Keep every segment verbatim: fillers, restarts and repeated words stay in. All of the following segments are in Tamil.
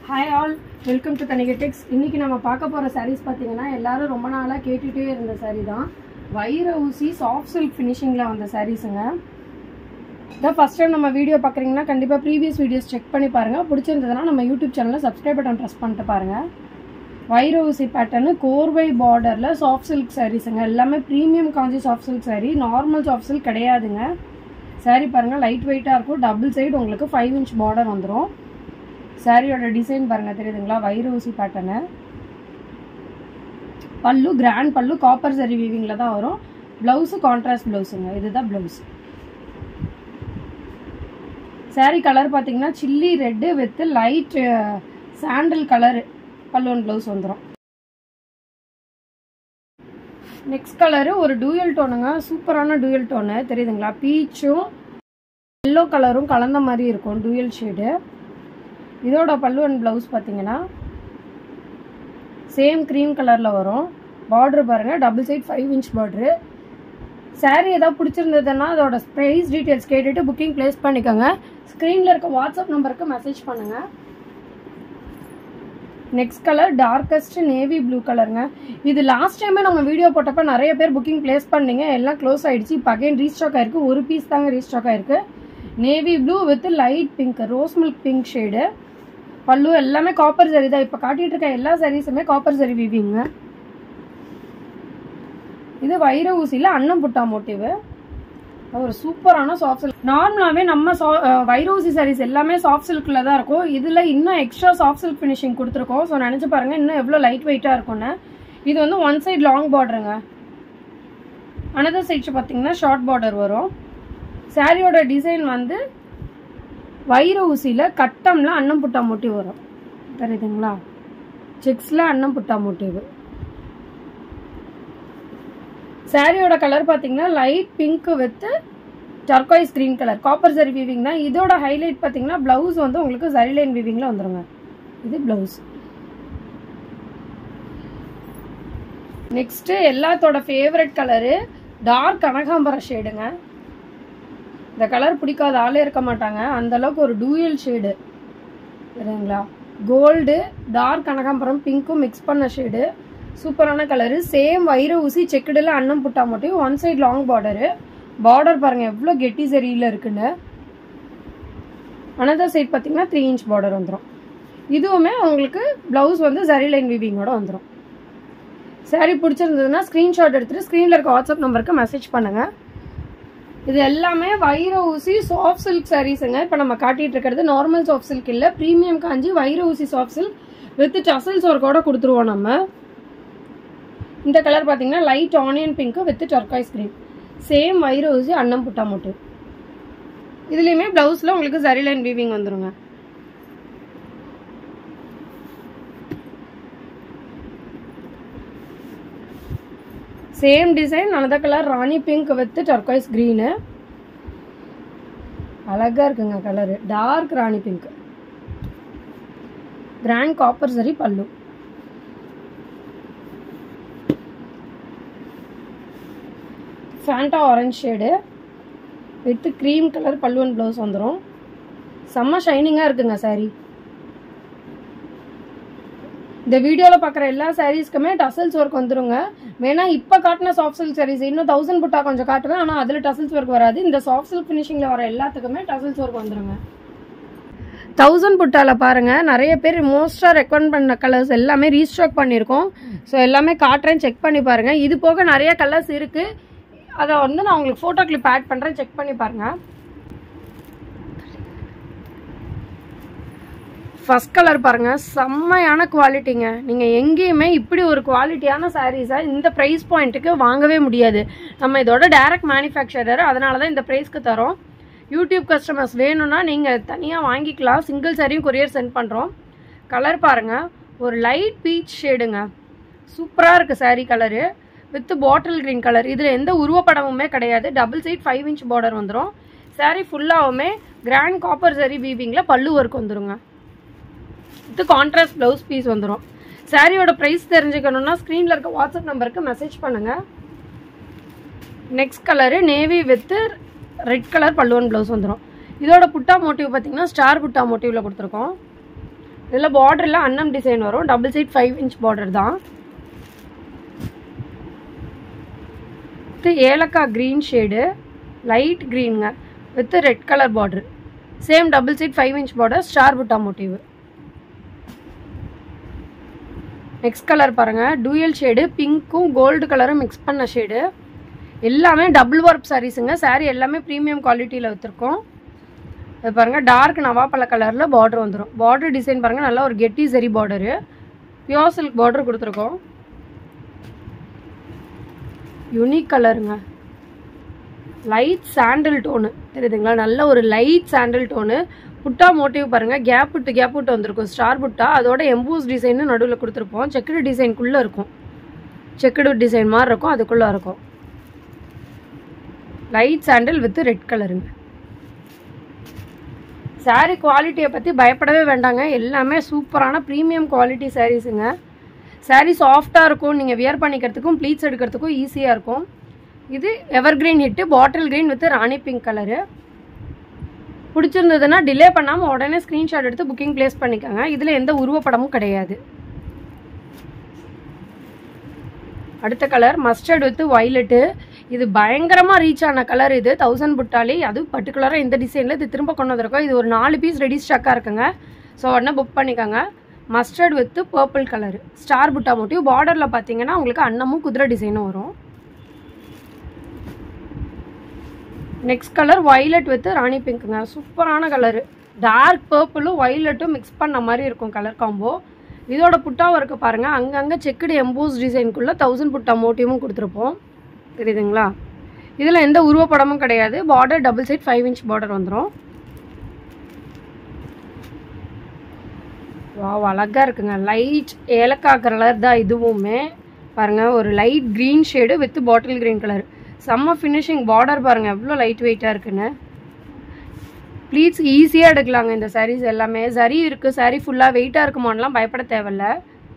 Hi all, welcome to Tanigatix. இன்னைக்கு நம்ம பார்க்க போற sarees பாத்தீங்கன்னா எல்லாரும் ரொம்ப நாளா கேட்டுட்டே இருந்த saree தான். வைர ஊசி soft silk finishingல வந்த sareesங்க. The first time நம்ம வீடியோ பார்க்கறீங்கன்னா கண்டிப்பா previous videos check பண்ணி பாருங்க. பிடிச்சிருந்ததுனா நம்ம YouTube channel subscribe button press பண்ணிட்டு பாருங்க. வைர ஊசி pattern கோர்வை borderல soft silk sareesங்க. எல்லாமே premium காஞ்சி soft silk saree, normal soft silk கிடையாதுங்க. saree பாருங்க light weight ஆ இருக்கும். double side உங்களுக்கு five inch border வந்துரும். saree oda design parunga theriyudunga வைர ஊசி pattern pallu grand pallu copper zari weaving la da varum blouse contrast blouse nga idhu da blouse saree color pathina chilli red with light uh, sandal color pallu and blouse vandrum next color ஒரு dual tone nga super ana dual tone theriyudunga peach yellow color um kalanda mari irukum dual shade இதோட பல்லு and blouse பாத்தீங்கன்னா சேம் cream கலர்ல வரும் border பாருங்க double side five inch border saree ஏதா பிடிச்சிருந்ததுன்னா அதோட price details கேட்டுட்டு booking place பண்ணிக்கங்க ஸ்கிரீன்ல இருக்க WhatsApp நம்பருக்கு மெசேஜ் பண்ணுங்க next color darkest navy blue கலர்ங்க இது லாஸ்ட் டைம் நம்ம வீடியோ போட்டப்ப நிறைய பேர் booking place பண்ணீங்க எல்லாம் க்ளோஸ் ஆயிடுச்சு இப்போ again ரீஸ்டாக் ஆயிருக்கு ஒரு பீஸ் தாங்க ரீஸ்டாக் ஆயிருக்கு navy blue with light pink rose milk pink shade பல்லு எல்லாமே காப்பர் ஜரி தான் இப்ப காட்டிட்டு இருக்க எல்லா sareesமே காப்பர் ஜரி வீவிங்க இது வைர ஊசில அன்னம் புட்டா மோட்டிவ் ஒரு சூப்பரான சாஃப்ட் சில்க் நார்மலாவே நம்ம வைர ஊசி sarees எல்லாமே சாஃப்ட் சில்க்ல தான் இருக்கும் இதுல இன்னும் எக்ஸ்ட்ரா சாஃப்ட் சில்க் ஃபினிஷிங் கொடுத்திருக்கோம் சோ நினைச்சு பாருங்க இன்னும் எவ்வளவு லைட் வெயிட்டா இருக்கும்னு இது வந்து ஒன் சைடு லாங் பார்டருங்க another side பாத்தீங்கன்னா ஷார்ட் பார்டர் வரும் சாரியோட டிசைன் வந்து வைர ஊசில கட்டம்ல அன்னம் புட்டா மோட்டிவ் வரும் தெரியுதுங்களா செக்ஸ்ல அன்னம் புட்டா மோட்டிவ் சாரியோட கலர் பாத்தீங்கன்னா light pink with turquoise green colour copper zari weaving தான் இதோட ஹைலைட் பாத்தீங்கன்னா பிளவுஸ் வந்து உங்களுக்கு ஜரி லைன் வீவிங்ல வந்துருங்க இது பிளவுஸ் நெக்ஸ்ட் எல்லாத்தோட ஃபேவரட் கலர் டார்க் கனகாம்பர ஷேடுங்க இந்த கலர் பிடிக்காத ஆளே இருக்க மாட்டாங்க அந்த அளவுக்கு ஒரு டூயல் ஷேடு சரிங்களா கோல்டு டார்க் கனகாம்பரம் பிங்க்கும் மிக்ஸ் பண்ண ஷேடு சூப்பரான கலரு சேம் வைர ஊசி செக்குடுல அன்னம் புட்டா motif one side long border border பாருங்க எவ்வளோ கெட்டி சரியில இருக்குன்னு அனதர் சைட் பார்த்தீங்கன்னா த்ரீ இன்ச் பார்டர் வந்துடும் இதுவுமே உங்களுக்கு பிளவுஸ் வந்து ஜரி லைன் வீவிங்கோட வந்துடும் சாரி பிடிச்சிருந்ததுன்னா ஸ்க்ரீன்ஷாட் எடுத்துட்டு ஸ்க்ரீனில் இருக்க வாட்ஸ்அப் நம்பருக்கு மெசேஜ் பண்ணுங்க இது எல்லாமே வைர ஊசி சாஃப்ட் சில்க் சாரீஸ்ங்க இப்போ நம்ம காட்டிட்டு இருக்கிறது நார்மல் சாஃப்ட் சில்க் இல்ல பிரீமியம் காஞ்சி வைர ஊசி சாஃப்ட் சில்க் வித் டசல்ஸ் ஒர்க்கோட கொடுத்துருவோம் நம்ம இந்த கலர் பாத்தீங்கன்னா light onion pink with turquoise green same வைர ஊசி அன்னம் புட்டா மோட்டிவ் இதுலயுமே பிளவுஸ்ல உங்களுக்கு ஜரி லைன் வீவிங் வந்துருங்க சேம் டிசைன் another கலர் ராணி பிங்க் வித் டர்காய்ஸ் green அழகா இருக்குங்க கலர் டார்க் ராணி பிங்க் கிராண்ட் காப்பர் சரி பல்லு Fanta orange shade with cream colour பல்லு அண்ட் ப்ளவுஸ் வந்துரும் செம்ம ஷைனிங்கா இருக்குங்க சாரி இந்த வீடியோல பார்க்குற எல்லா சாரீஸ்க்குமே டசல்ஸ் ஒர்க் வந்துருங்க வேணா இப்போ காட்டின சாஃப்ட் சில்க் சாரீஸ் இன்னும் தௌசண்ட் புட்டா கொஞ்சம் காட்டுவேன் ஆனால் அதில் டசல்ஸ் ஒர்க் வராது இந்த சாஃப்ட் சில்க் ஃபினிஷிங்கில் வர எல்லாத்துக்குமே டசல்ஸ் ஒர்க் வந்துருங்க தௌசண்ட் புட்டாவில் பாருங்க நிறைய பேர் மோஸ்ட்டாக ரெக்கமெண்ட் பண்ண கலர்ஸ் எல்லாமே ரீஸ்டாக் பண்ணியிருக்கோம் ஸோ எல்லாமே காட்டுறேன் செக் பண்ணி பாருங்க இது போக நிறைய கலர்ஸ் இருக்கு அதை வந்து நான் உங்களுக்கு ஃபோட்டோ கிளிப் ஆட் பண்ணுறேன் செக் பண்ணி பாருங்க ஃபர்ஸ்ட் கலர் பாருங்க செம்மையான குவாலிட்டிங்க நீங்க எங்கேயுமே இப்படி ஒரு குவாலிட்டியான சாரீஸை இந்த பிரைஸ் பாயிண்ட்டுக்கு வாங்கவே முடியாது நம்ம இதோட டைரக்ட் மேனுஃபேக்சரர் அதனால தான் இந்த பிரைஸ்க்கு தரோம் யூடியூப் கஸ்டமர்ஸ் வேணும்னா நீங்க தனியா வாங்கிக்கலாம் சிங்கிள் சாரியும் கொரியர் சென்ட் பண்றோம் கலர் பாருங்க ஒரு லைட் பீச் ஷேடுங்க சூப்பரா இருக்கு sari colour with bottle green colour இதுல எந்த உருவப்படமுமே கிடையாது double side five inch border வந்துடும் சாரி ஃபுல்லாவுமே கிராண்ட் காப்பர் ஜரி வீவிங்ல பல்லு ஒர்க் வந்துருங்க இது கான்ட்ராஸ்ட் பிளவுஸ் பீஸ் வந்துரும் சாரியோட பிரைஸ் தெரிஞ்சுக்கணும்னா ஸ்கிரீன்ல இருக்க வாட்ஸ்அப் நம்பருக்கு மெசேஜ் பண்ணுங்க next colour navy with red colour பல்லு அண்ட் ப்ளவுஸ் வந்துரும் இதோட புட்டா மோட்டிவ் பாத்தீங்கன்னா ஸ்டார் புட்டா மோட்டிவ்ல கொடுத்துருக்கோம் இதில் பார்டரில் அன்னம் டிசைன் வரும். Double side five inch border தான். இது ஏலக்காய் க்ரீன் ஷேடு, லைட் க்ரீனுங்க with red colour border. Same double side five inch border, star புட்டா மோட்டிவ். நெக்ஸ்ட் கலர் பாருங்கள், டூயல் ஷேடு, பிங்க்கும் கோல்டு கலரும் மிக்ஸ் பண்ண ஷேடு. எல்லாமே டபுள் ஒர்க் சாரீஸுங்க. சாரீ எல்லாமே ப்ரீமியம் குவாலிட்டியில் வச்சுருக்கோம். அது பாருங்கள், டார்க் நவாப்பழ கலரில் பார்டர் வந்துடும். பார்டர் டிசைன் பாருங்கள், நல்லா ஒரு கெட்டி சரி பார்டரு, பியோர் சில்க் பார்டர் கொடுத்துருக்கோம். யூனிக் கலருங்க, லைட் சாண்டில் டோனு தெரியுதுங்களா, நல்ல ஒரு லைட் சாண்டில் டோனு. புட்டா மோட்டிவ் பாருங்கள், கேப் விட்டு கேப் விட்டு வந்திருக்கும் ஸ்டார் புட்டா. அதோட எம்பூஸ் டிசைன்னு நடுவில் கொடுத்துருப்போம். செக்குடு டிசைனுக்குள்ளே இருக்கும், செக்குடு டிசைன் மாதிரி இருக்கும், அதுக்குள்ளே இருக்கும். லைட் சாண்டில் வித் ரெட் கலருங்க. சாரீ குவாலிட்டியை பற்றி பயப்படவே வேண்டாங்க. எல்லாமே சூப்பரான ப்ரீமியம் குவாலிட்டி சாரீஸுங்க. சாரீ சாஃப்டாக இருக்கும், நீங்கள் வியர் பண்ணிக்கிறதுக்கும் ப்ளீட்ஸ் எடுக்கிறதுக்கும் ஈஸியாக இருக்கும். இது evergreen hit, bottle green with ராணி பிங்க் கலரு. பிடிச்சிருந்ததுன்னா டிலே பண்ணாமல் உடனே ஸ்க்ரீன்ஷாட் எடுத்து புக்கிங் ப்ளேஸ் பண்ணிக்கோங்க. இதில் எந்த உருவப்படமும் கிடையாது. அடுத்த கலர் மஸ்டர்ட் வித் வைலட்டு. இது பயங்கரமாக ரீச் ஆன கலர். இது தௌசண்ட் புட்டாலே, அது பர்டிகுலராக இந்த டிசைனில் இது திரும்ப கொண்டு வந்திருக்கோம். இது ஒரு நாலு பீஸ் ரெடி ஸ்டாக்காக இருக்குங்க. ஸோ உடனே புக் பண்ணிக்கோங்க. Mustard with purple colour, star புட்டா மோட்டிவ். பார்டரில் பார்த்தீங்கன்னா உங்களுக்கு அன்னமும் குதிரை டிசைனும் வரும். நெக்ஸ்ட் கலர் வைலட் வித் ராணி பிங்க்குங்க. சூப்பரான கலரு, டார்க் பர்பிளும் வைலட்டும் மிக்ஸ் பண்ண மாதிரி இருக்கும் கலர் காம்போ. இதோட புட்டா ஒர்க்கு பாருங்கள், அங்கங்கே செக்குடு எம்போஸ் டிசைனுக்குள்ளே தௌசண்ட் புட்டா மோட்டிவும் கொடுத்துருப்போம். தெரியுதுங்களா? இதில் எந்த உருவப்படமும் கிடையாது. Border double side five inch border வந்துடும். வா அழகாக இருக்குங்க. லைட் ஏலக்காய் கலர் தான் இதுவுமே. பாருங்கள், ஒரு light green shade with bottle green colour. செம்ம ஃபினிஷிங். பார்டர் பாருங்கள் எவ்வளோ லைட் வெயிட்டாக இருக்குன்னு. ப்ளீட்ஸ் ஈஸியாக எடுக்கலாங்க இந்த சாரீஸ் எல்லாமே. சரி இருக்குது, சாரீ ஃபுல்லாக வெயிட்டாக இருக்குமான்லாம் பயப்பட தேவையில்ல.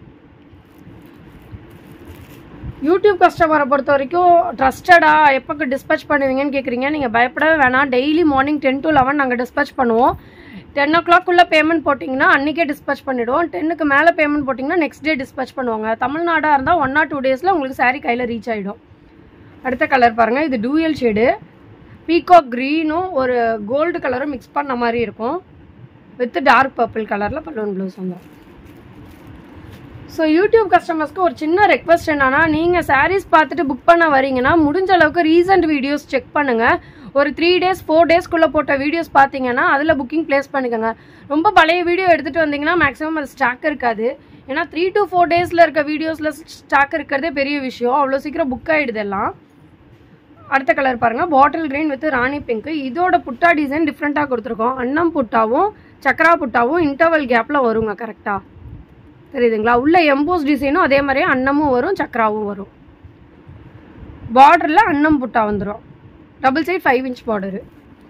யூடியூப் கஸ்டமரை பொறுத்த வரைக்கும் ட்ரஸ்டடாக எப்போக்கு டிஸ்பேச் பண்ணுவீங்கன்னு கேட்குறீங்க. நீங்கள் பயப்படவே வேணாம். Daily morning ten to eleven நாங்கள் டிஸ்பேச் பண்ணுவோம். டென் ஓ கிளாக்குள்ளே பேமெண்ட் போட்டிங்கன்னா அன்றைக்கே டிஸ்பேச் பண்ணிவிடுவோம். டென்னுக்கு மேலே பேமெண்ட் போட்டிங்கன்னா நெக்ஸ்ட் டே டிஸ்பேச் பண்ணுவாங்க. தமிழ்நாடாக இருந்தால் ஒன் ஆர் டூ டேஸில் உங்களுக்கு சாரீ கையில் ரீச் ஆகிடும். அடுத்த கலர் பாருங்கள், இது டூயல் ஷேடு, பீகாக் க்ரீனும் ஒரு கோல்டு கலரும் மிக்ஸ் பண்ண மாதிரி இருக்கும் வித் டார்க் பர்பிள் கலரில் பலூன் ப்ளவுஸ் வந்துடும். ஸோ யூடியூப் கஸ்டமர்ஸ்க்கு ஒரு சின்ன ரெக்வஸ்ட் என்னன்னா, நீங்கள் சாரீஸ் பார்த்துட்டு புக் பண்ண வரீங்கன்னா முடிஞ்ச அளவுக்கு ரீசெண்ட் வீடியோஸ் செக் பண்ணுங்கள். ஒரு த்ரீ டேஸ் ஃபோர் டேஸ்க்குள்ளே போட்ட வீடியோஸ் பார்த்தீங்கன்னா அதில் புக்கிங் ப்ளேஸ் பண்ணிக்கோங்க. ரொம்ப பழைய வீடியோ எடுத்துகிட்டு வந்தீங்கன்னா மேக்ஸிமம் அது ஸ்டாக் இருக்காது. ஏன்னா த்ரீ டு ஃபோர் டேஸில் இருக்க வீடியோஸில் ஸ்டாக் இருக்கிறதே பெரிய விஷயம். அவ்வளோ சீக்கிரம் புக் ஆகிடுது எல்லாம். அடுத்த கலர் பாருங்கள், பாட்டில் கிரீன் வித் ராணி பிங்க். இதோட புட்டா டிசைன் டிஃப்ரெண்ட்டாக கொடுத்துருக்கோம். அன்னம் புட்டாவும் சக்கரா புட்டாவும் இன்டர்வல் கேப்பில் வருங்க கரெக்டாக. தெரியுதுங்களா? உள்ள எம்போஸ் டிசைனும் அதே மாதிரியே அன்னமும் வரும், சக்கராவும் வரும். பார்டரில் அன்னம் புட்டா வந்துடும். Double side five inch border.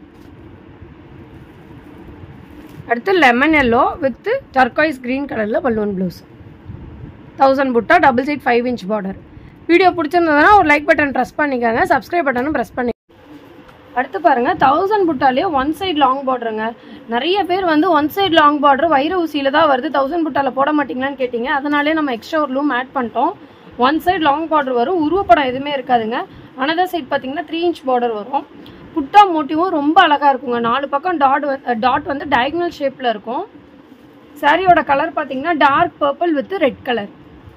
அடுத்து lemon yellow with turquoise green கலரில் பலூன் ப்ளவுஸ். தௌசண்ட் புட்டா, double side five inch border. Video பிடிச்சிருந்ததுன்னா ஒரு லைக் பட்டன் ப்ரெஸ் பண்ணிக்கோங்க, சப்ஸ்கிரைப் பட்டனும் ப்ரெஸ் பண்ணி. அடுத்து பாருங்கள், தௌசண்ட் புட்டாலே ஒன் சைட் லாங் பார்டருங்க. நிறைய பேர் வந்து ஒன் சைட் லாங் பார்டர் வைர ஊசியில் தான் வருது, தௌசண்ட் புட்டாவில் போட மாட்டிங்களான்னு கேட்டிங்க. அதனாலே நம்ம எக்ஸ்ட்ரா ஒரு லூம் ஆட் பண்ணிட்டோம். ஒன் சைட் லாங் பார்டர் வரும், உருவப்படம் எதுவுமே இருக்காதுங்க. அனதர் சைட் பார்த்தீங்கன்னா த்ரீ இன்ச் பார்டர் வரும். புட்டா மோட்டிவும் ரொம்ப அழகாக இருக்குங்க. நாலு பக்கம் டாட் டாட் வந்து டயக்னல் ஷேப்பில் இருக்கும். சாரியோட கலர் பார்த்தீங்கன்னா dark purple with red colour.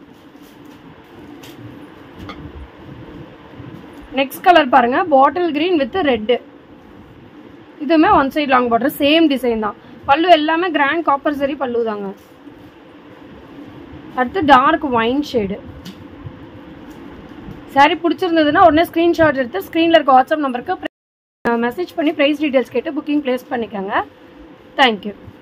Next colour பாருங்க, பாட்டில் கிரீன் வித் ரெட். இதுவுமே one side long border, same design தான். பல்லு எல்லாமே கிராண்ட் காப்பர் சரி பல்லு தாங்க. அடுத்து டார்க் ஒயின் ஷேடு. சாரி பிடிச்சிருந்ததுன்னா உடனே ஸ்க்ரீன்ஷாட் எடுத்து ஸ்க்ரீனில் இருக்க வாட்ஸ்அப் நம்பருக்கு மெசேஜ் பண்ணி ப்ரைஸ் டீட்டெயில்ஸ் கேட்டு புக்கிங் ப்ளேஸ் பண்ணிக்கோங்க. தேங்க்யூ.